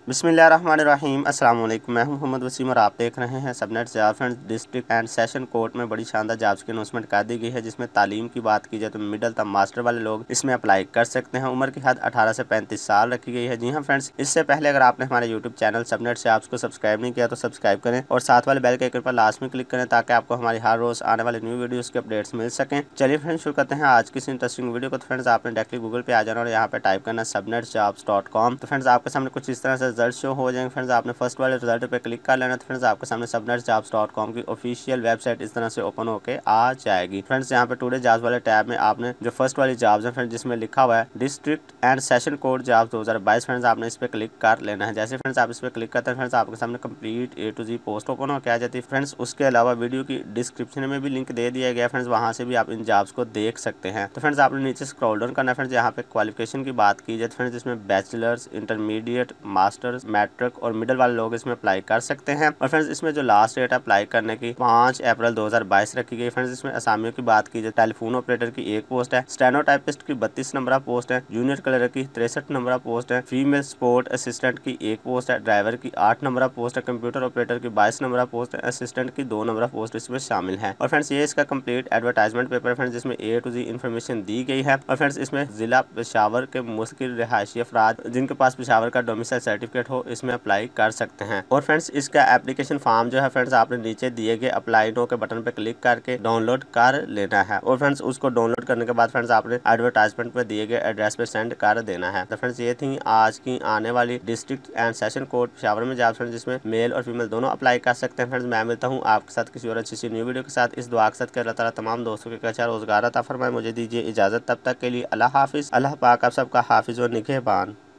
बिस्मिल्लाहिर्रहमानिर्रहीम। अस्सलाम वालेकुम। मैं हूं मोहम्मद वसीम और आप देख रहे हैं सबनेट job friends. District and session court में बड़ी शानदार जॉब्स की अनाउंसमेंट कर दी गई है, जिसमें तालीम की बात की जाए तो मिडिल तक मास्टर वाले लोग इसमें अप्लाई कर सकते हैं। उम्र की हद 18 से 35 साल रखी गई है। जी हाँ फ्रेंड्स, इससे पहले अगर आपने हमारे यूट्यूब चैनल सबनेट से आपको सब्सक्राइब नहीं किया तो सब्सक्राइब करें और साथ वाले बेल के आइकन पर लास्ट में क्लिक करें ताकि आपको हमारी हर रोज आने वाले न्यू वीडियोस के अपडेट्स मिल सकें। चलिए फ्रेंड्स, शुरू करते हैं आज की इस इंटरेस्टिंग वीडियो को। तो फ्रेंड्स, आपने डायरेक्टली गूगल पे आ जाना और यहाँ पे टाइप करना subnetjobs.com। तो फ्रेंड्स, आपके सामने कुछ इस तरह से रिजल्ट शो हो जाएंगे। फ्रेंड्स, आपने फर्स्ट वाले रिजल्ट पे क्लिक कर लेना। तो फ्रेंड्स, आपके सामने subnetjobs.com की ऑफिशियल वेबसाइट इस तरह से ओपन होके आ जाएगी। फ्रेंड्स, यहाँ पे टुडे जॉब्स वाले टैब में आपने जो फर्स्ट वाली जॉब्स है फ्रेंड्स, जिसमें लिखा हुआ है district and session court jobs 2022, friends आपने इस पे क्लिक कर लेना है। जैसे फ्रेंड्स आप इस पे क्लिक करते हैं, फ्रेंड्स आपके सामने complete A to Z post open होकर आ जाती है। फ्रेंड्स, उसके अलावा वीडियो की डिस्क्रिप्शन में भी लिंक दे दिया गया। फ्रेंड्स, वहाँ से भी आप इन जॉब्स को देख सकते हैं। तो फ्रेंड्स, आपने नीचे स्क्रॉल डाउन करना है। फ्रेंड्स, यहाँ पे क्वालिफिकेशन की बात की जाए तो फ्रेंड्स, इसमें बैचलर्स, इंटरमीडिएट, मास्टर्स, मैट्रिक और मिडिल वाले लोग इसमें अप्लाई कर सकते हैं। और फ्रेंड्स, इसमें जो लास्ट डेट अप्लाई करने की 5 अप्रैल 2022 रखी गई। फ्रेंड्स, इसमें असामियों की बात की जाए, टेलीफोन ऑपरेटर की 1 पोस्ट है, स्टेनोटाइपिस्ट की 32 नंबर पोस्ट है, जूनियर क्लर्क की 63 नंबर पोस्ट है, फीमेल स्पोर्ट असिस्टेंट की 1 पोस्ट है, ड्राइवर की 8 नंबर पोस्ट है, कंप्यूटर ऑपरेटर की 22 नंबर पोस्ट है, असिस्टेंट की 2 नंबर पोस्ट इसमें शामिल है। और फ्रेंड्स, ये इसका कंप्लीट एडवर्टाइजमेंट पेपर है। फ्रेंड्स, जिसमें A to Z इन्फॉर्मेशन दी गई है। और फ्रेंड्स, इसमें जिला पेशावर के मुस्किल रिहायशी अफराद जिनके पास पेशावर का डोमिसाइल सर्टिफिकेट हो इसमें अप्लाई कर सकते हैं। और फ्रेंड्स, इसका एप्लीकेशन फॉर्म जो है फ्रेंड्स, आपने नीचे दिए गए अप्लाई नो के बटन पे क्लिक करके डाउनलोड कर लेना है। और फ्रेंड्स, उसको डाउनलोड करने के बाद फ्रेंड्स आपने एडवर्टाइजमेंट पे दिए गए एड्रेस पे सेंड कर देना है। तो फ्रेंड्स, ये थी आज की आने वाली district and session court Peshawar में जॉब फ्रेंड्स, जिसमें मेल और फीमेल दोनों अप्लाई कर सकते हैं। फ्रेंड्स, मैं मिलता हूँ आपके साथ किसी और अच्छी सी न्यू वीडियो के साथ। इस दुआ के साथ कि अल्लाह ताला तमाम दोस्तों के अच्छा रोजगार अता फरमाए। मुझे दीजिए इजाजत, तब तक के लिए अल्लाह हाफिज। अल्लाह पाक आप सबका हाफिज और निगहबान।